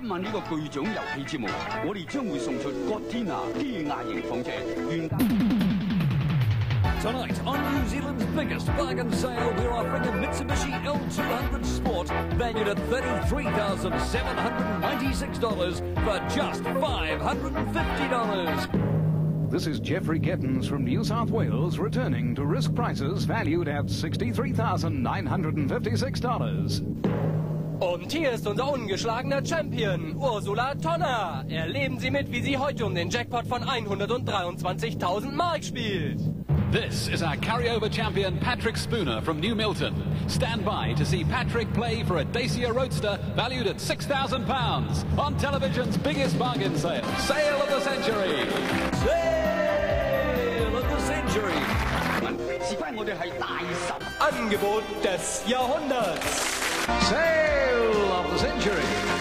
今晚呢個巨獎遊戲節目，我哋將會送出葛天娜機械型房車原價。 Tonight, on New Zealand's biggest bargain sale, we're offering a Mitsubishi L200 Sport valued at $33,796 for just $550. This is Jeffrey Gittins from New South Wales returning to risk prices valued at $63,956. Und hier ist unser ungeschlagener Champion, Ursula Tonner. Erleben Sie mit, wie sie heute um den Jackpot von 123.000 Mark spielt. This is our carryover champion Patrick Spooner from New Milton. Stand by to see Patrick play for a Dacia Roadster valued at £6,000 on television's biggest bargain sale. Sale of the century! Sale of the century! 事關我哋係大神 Angebot des Jahrhunderts. Sale of the century.